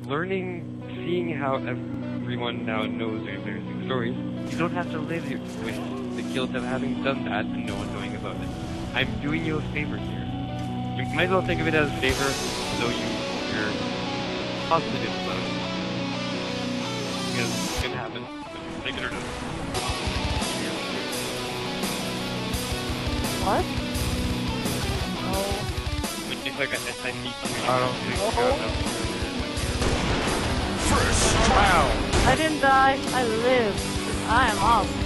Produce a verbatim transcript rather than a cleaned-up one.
learning, seeing how everyone now knows their embarrassing stories, you don't have to live with the guilt of having done that and no one knowing about it. I'm doing you a favor here. You might as well think of it as a favor, so you, you're positive about it. Because it can happen. Take it or not. What? No. When you click on S I P Q, I don't think so. First round. I didn't die. I live. I am awesome.